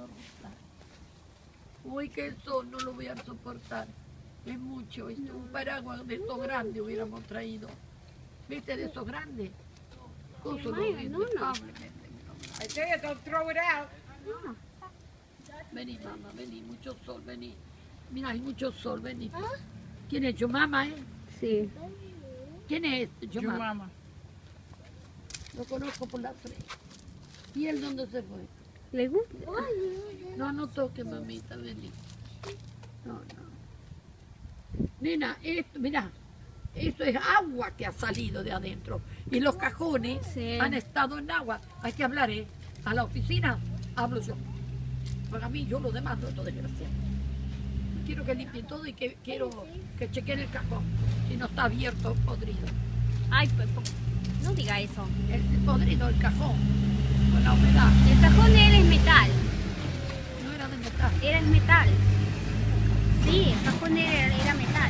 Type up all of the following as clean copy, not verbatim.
Rosa. Uy, que sol, no lo voy a soportar. Es mucho. Un paraguas de estos grandes hubiéramos traído. ¿Viste? De esos grandes. Coso lo vende, Pablo, I tell you, don't throw it out. Vení, mamá, vení, mucho sol, vení. Mira, hay mucho sol, vení. ¿Quién es? ¿Yo mamá, Sí. ¿Quién es este? Yo mamá. Mama. Lo conozco por la frente. ¿Y él dónde se fue? ¿Le gusta? No, no toque, mamita, vení. No, no. Nena, esto, mirá, esto es agua que ha salido de adentro. Y los cajones Sí. han estado en agua. Hay que hablar, ¿eh? A la oficina hablo yo. Para mí, yo lo demando, esto desgraciado. Quiero que limpien todo y que quiero que chequen el cajón. Si no está abierto, podrido. Ay, no diga eso. El podrido, el cajón, con la humedad. El cajón de él es metal. No era de metal. Era el metal. Sí, el cajón de él era metal.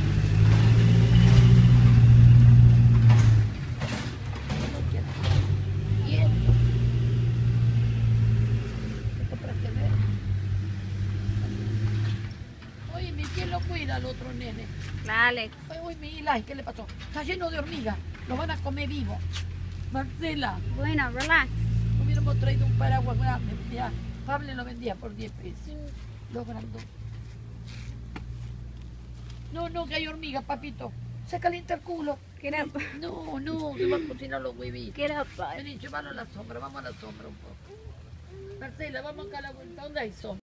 ¿Y él? ¿Te compraste verde? Oye, ¿quién lo cuida al otro nene? Alex. Uy, mi Eli, ¿qué le pasó? Está lleno de hormigas, lo van a comer vivo. Marcela, Bueno, relax. hubiéramos traído un paraguas grande. Ya, Pablo lo vendía por 10 pesos. Los grandes. No, no, que hay hormigas, papito. Se calienta el culo. ¿Qué era? No, no, se va a cocinar los huevitos. ¿Qué era? Vení, llévalo a la sombra, vamos a la sombra un poco. Marcela, vamos acá a la vuelta. ¿Dónde hay sombra?